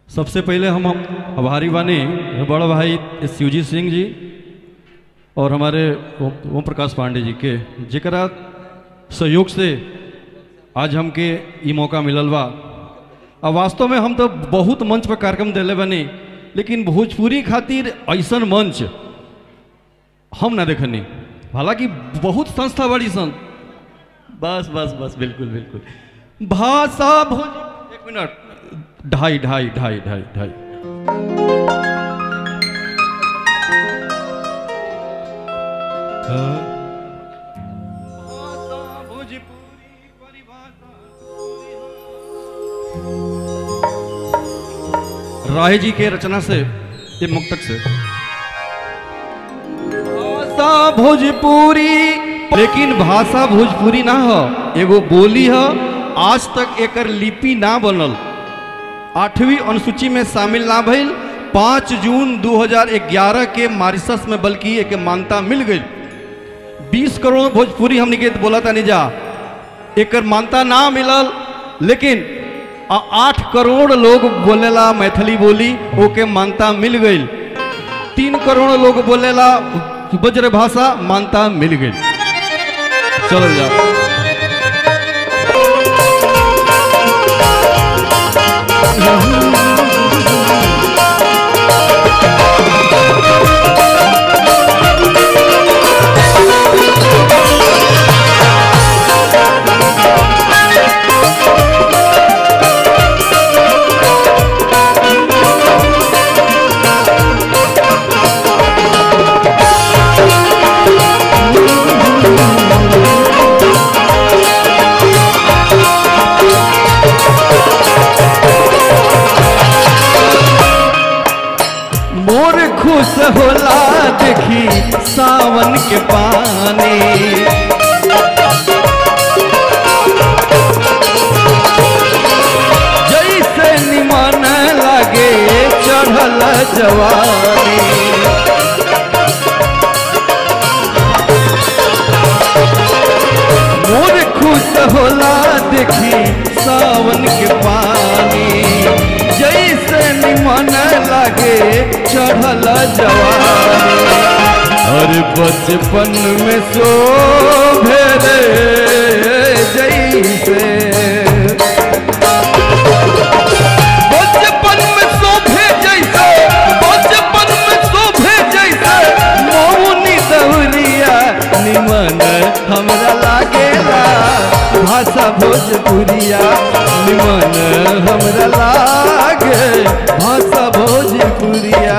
सबसे पहले हम आभारी बानी बड़ा भाई शिवजी सिंह जी और हमारे ओम प्रकाश पांडे जी के जेकरा सहयोग से आज हमके ये मौका मिलल बा। अब वास्तव में हम तो बहुत मंच पर कार्यक्रम दिले बनी, लेकिन भोजपुरी खातिर ऐसन मंच हम ना देखनी। हालांकि बहुत संस्था बड़ी सन, बस बस बस बिल्कुल बिल्कुल भाषा भोज। एक मिनट, ढाई ढाई ढाई ढाई ढाई राय जी के रचना से ये मुक्तक से भाषा भोजपुरी, लेकिन भाषा भोजपुरी ना हो, एगो बोली हो। आज तक एकर लिपि ना बनल, 8वीं अनुसूची में शामिल ना भइल। 5 जून 2011 के मॉरिशस में बल्कि एक मान्यता मिल गई। 20 करोड़ भोजपुरी हमने के बोला था नहीं जा, एकर मान्यता ना मिलल, लेकिन 8 करोड़ लोग बोलेला मैथिली बोली, ओके मान्यता मिल गई। 3 करोड़ लोग बोलेला ब्रज भाषा, मान्यता मिल गई। चलो जाओ। खुश होला देखी सावन के पानी, जैसे निमन लगे चढ़ल जवानी। मोर खुश होला देखी सावन के पानी, जैसे निमन लगे चढ़ल जवानी। और बचपन में शोभे जैसे, बचपन में शोभे जैसे, बचपन में शोभे जैसे मौनी दौरिया निमन हमरा लागेला। भाषा भोजपुरिया निमन हमरा लागे, भाषा भोजपुरिया।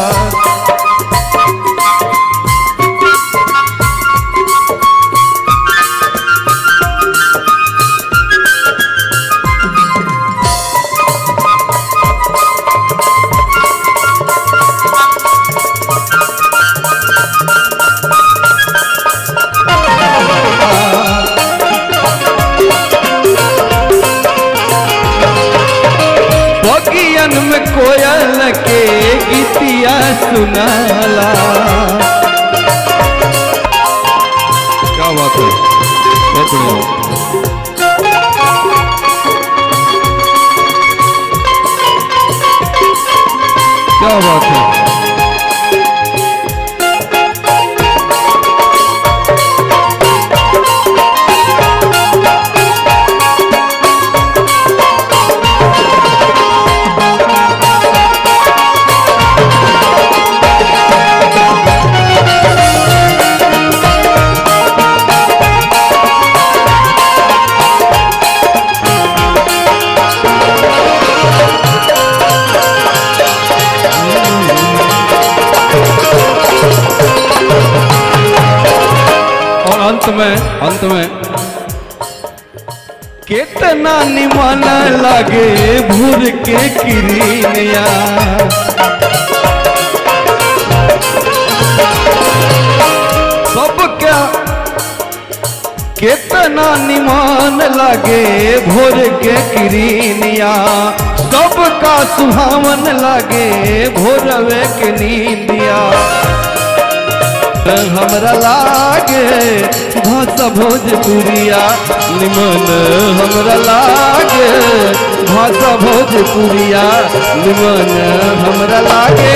बगियन में कोयल के गीतिया सुनाला। क्या बात है, बहुत बढ़िया। क्या बात है। अंत में कितना निमन लगे भूर के किरिया, सब क्या कितना निमन लगे भोर के किरिया, सबका सुहावन लगे भोरवे के नींदिया। हमरा लागे भाषा भोजपुरिया निमन हमरा लागे भाषा भोजपुरिया निमन हमरा लागे